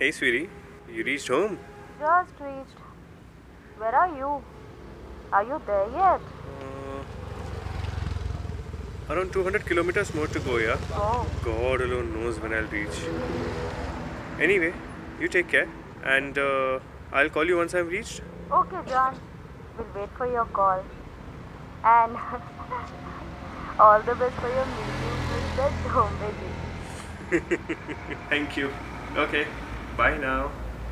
Hey, sweetie, you reached home? Just reached. Where are you? Are you there yet? Uh, Around 200 kilometers more to go, yeah? Oh, God alone knows when I'll reach. Anyway, you take care, and I'll call you once I've reached. okay, John. We'll wait for your call. And all the best for your meeting with the Dhombeji. Thank you. Okay, bye now.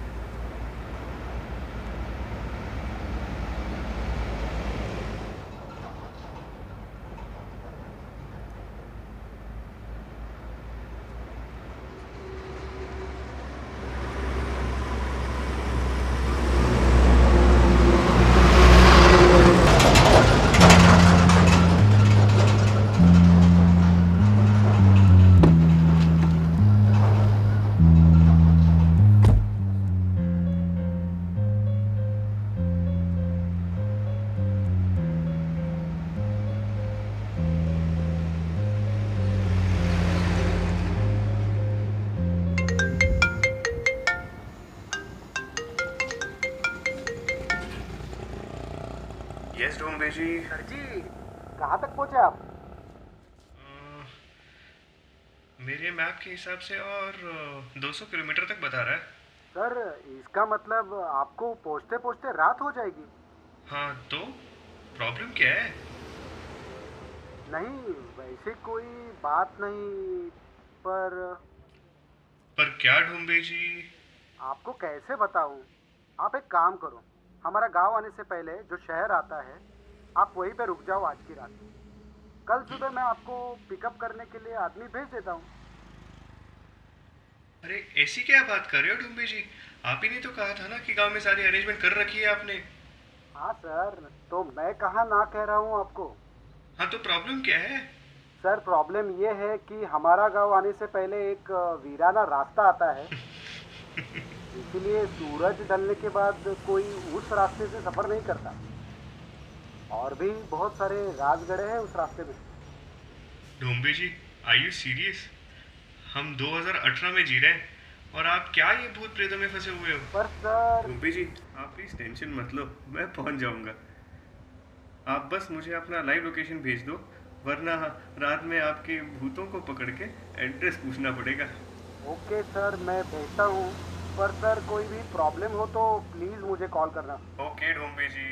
Yes, Dhombeji. Sir ji कहाँ तक पहुँचे आप? मेरे map के हिसाब से और 200 kilometre तक बता रहा है। सर इसका मतलब आपको पहुँचते पहुँचते रात हो जाएगी। हाँ, तो प्रॉब्लम क्या है? नहीं वैसे कोई बात नहीं, पर पर क्या ढूंढेजी? आपको कैसे बताऊँ? आप एक काम करो, हमारा गांव आने से पहले जो शहर आता है आप वहीं पे रुक जाओ आज की रात। कल सुबह मैं आपको पिकअप करने के लिए आदमी भेज देता हूँ। अरे ऐसी क्या बात कर रहे हो ढूंढेजी? आप ही ने तो कहा था ना कि गांव में सारी अरेंजमेंट कर रखी है आपने। हाँ सर, तो मैं कहाँ ना कह रहा हूँ आपको। हाँ, तो प्रॉब्लम क्या है? सर प्रॉब्लम ये है कि हमारा गांव आने से पहले एक वीराना रास्ता आता है, इसलिए सूरज ढलने के बाद कोई उस रास्ते से सफ़र नहीं करता। और भी बहुत सारे राज गड़े हैं उस रास्ते में। ढूंढेजी, आर यू सीरियस? हम 2018 में जी रहे हैं और आप क्या ये भूत प्रेतों में फंसे हुए हो? पर सर धूपी जी, आप प्लीज टेंशन मत लो, मैं पहुंच जाऊंगा। आप बस मुझे अपना लाइव लोकेशन भेज दो, वरना रात में आपके भूतों को पकड़ के एड्रेस पूछना पड़ेगा। ओके सर, मैं भेजता हूँ। पर सर कोई भी प्रॉब्लम हो तो प्लीज़ मुझे कॉल करना। ओके ढोंबे जी।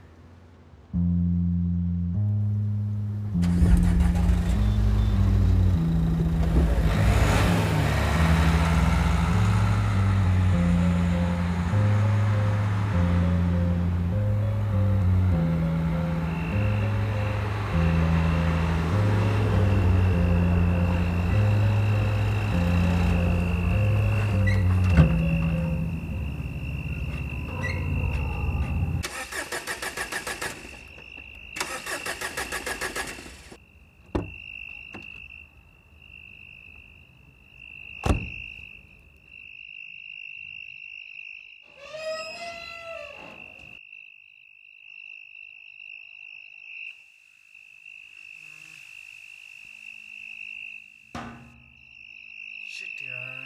शिट यार।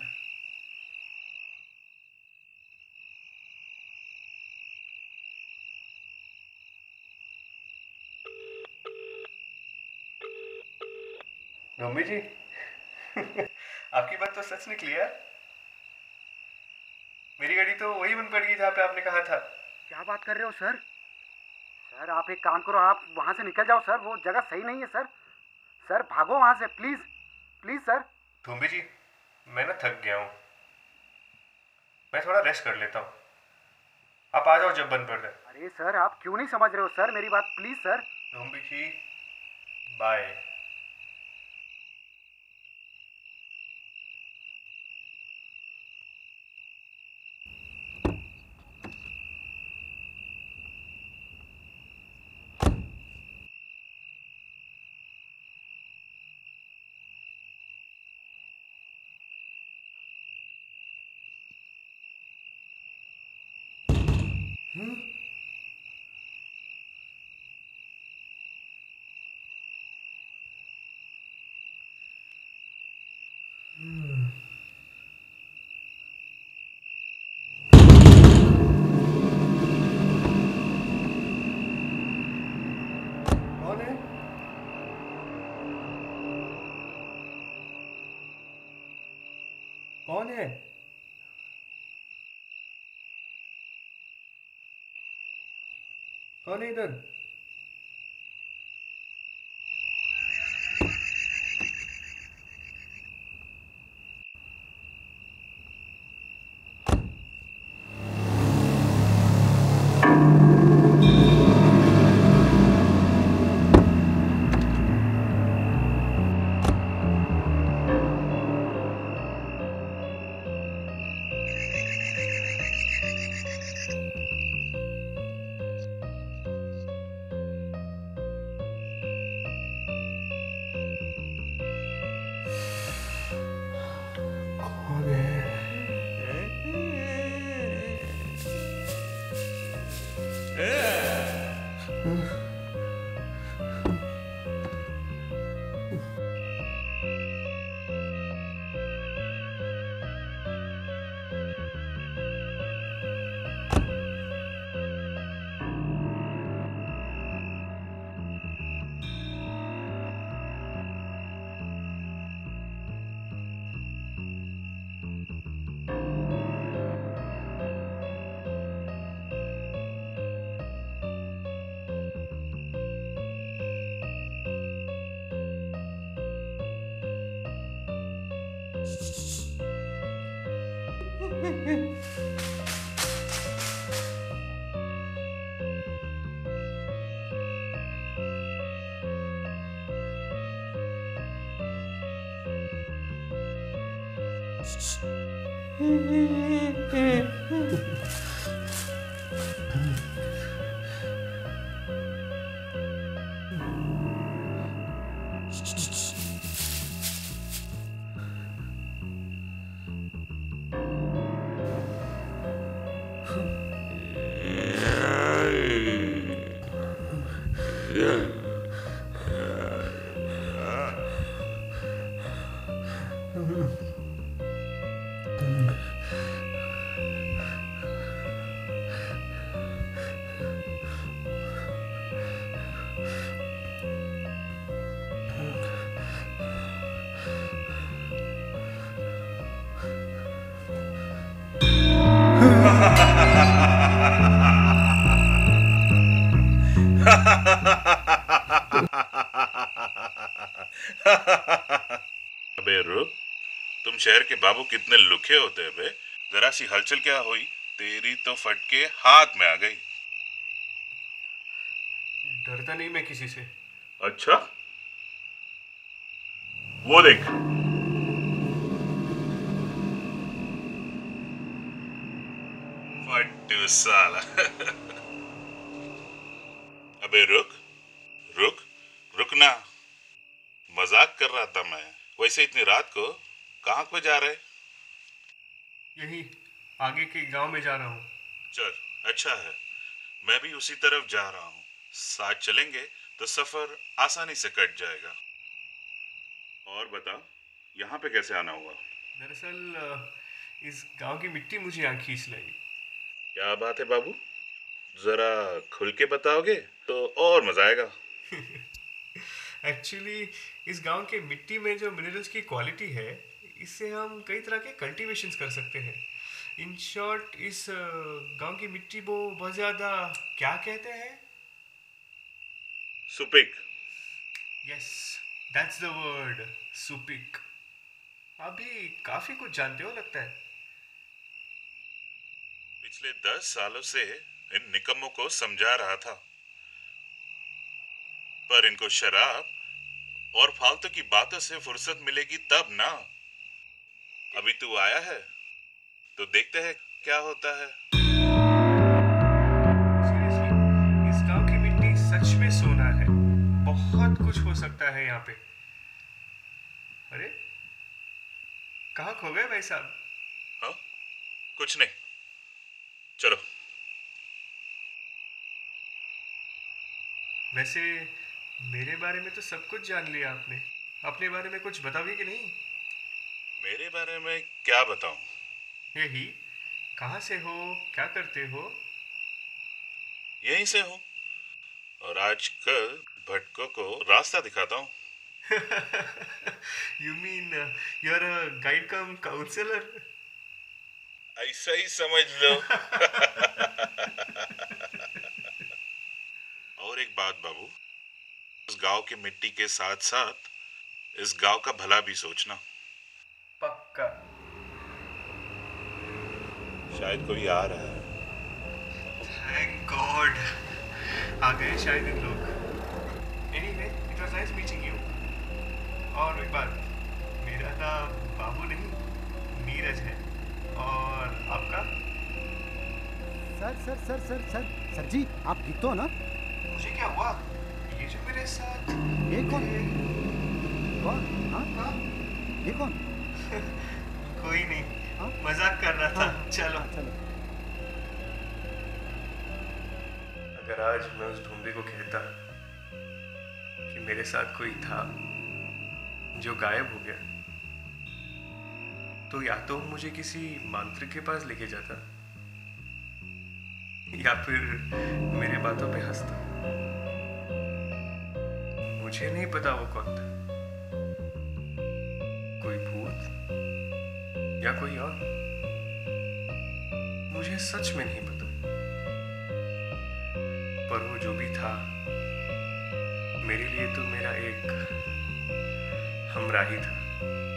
ढोंबे जी आपकी बात तो सच निकली यार। मेरी गाड़ी तो वही बन पड़ी जहाँ पे आपने कहा था। क्या बात कर रहे हो सर? सर आप एक काम करो, आप वहाँ से निकल जाओ सर, वो जगह सही नहीं है सर। सर भागो वहाँ से, please please sir. Dhombe ji, मैं ना थक गया हूँ, मैं थोड़ा रेस्ट कर लेता हूँ। आप आ जाओ जब बंद कर दे। अरे सर आप क्यों नहीं समझ रहे हो सर मेरी बात, please sir. Dhombe ji, bye. है? कौन है इधर? कौन है? अबे रुक, तुम शहर के बाबू कितने लुखे होते हैं बे। जरा सी हलचल क्या हुई, तेरी तो फटके हाथ में आ गई। डरता नहीं मैं किसी से। अच्छा, वो देख। फट्टू साला। अबे रुक रुक, रुकना। मजाक कर रहा था मैं। वैसे इतनी रात को कहाँ पे जा रहे? यही आगे के गांव में जा रहा हूँ। चल, अच्छा है। मैं भी उसी तरफ जा रहा हूँ। साथ चलेंगे तो सफर आसानी से कट जाएगा। और बता, यहाँ पे कैसे आना हुआ? दरअसल इस गांव की मिट्टी मुझे यहाँ खींच लाई। क्या बात है बाबू, जरा खुल के बताओगे तो और मजा आएगा। एक्चुअली इस गांव के मिट्टी में जो मिनरल्स की क्वालिटी है, इससे हम कई तरह के कल्टीवेशंस कर सकते हैं। इन शॉर्ट, इस गांव की मिट्टी को बहुत ज़्यादा क्या कहते हैं? सुपिक। यस, दैट्स द वर्ड, सुपिक। अभी काफ़ी कुछ जानते हो लगता है। पिछले 10 सालों से इन निकम्मों को समझा रहा था, पर इनको शराब और फालतू की बातों से फुर्सत मिलेगी तब ना। अभी तू आया है तो देखते हैं क्या होता है। सीरियसली, इस गांव की मिट्टी सच में सोना है। बहुत कुछ हो सकता है यहाँ पे। अरे, कहाँ खो गए भाई साहब? हाँ, कुछ नहीं, चलो। वैसे मेरे बारे में तो सब कुछ जान लिया आपने। अपने बारे में कुछ बताओगे कि नहीं? मेरे बारे में क्या बताऊं? यही, कहाँ से हो, क्या करते हो? यहीं से हूँ, और आजकल भटकों को रास्ता दिखाता हूँ। You mean you're a guide cum counselor? ऐसा ही समझ लो। और एक बात बाबू, इस गांव की मिट्टी के साथ साथ इस गांव का भला भी सोचना। पक्का। शायद कोई आ रहा है। थैंक गॉड, आ गए शायद इन लोग। Anyway, it was nice meeting you. और एक बात, मेरा नाम बाबू नहीं, नीरज है। और आपका? सर जी, आप ठीक तो हो ना? मुझे क्या हुआ? ये जो मेरे साथ ये कौन? हाँ? ये कौन? कोई नहीं, हाँ? मजाक कर रहा था। हाँ, चलो। चलो। अगर आज मैं उस ढूंढे को कहता कि मेरे साथ कोई था जो गायब हो गया, तो या तो मुझे किसी मांत्रिक के पास लेके जाता, या फिर मेरे बातों पे हंसता। मुझे नहीं पता वो कौन था, कोई भूत या कोई और, मुझे सच में नहीं पता। पर वो जो भी था, मेरे लिए तो मेरा एक हमराही था।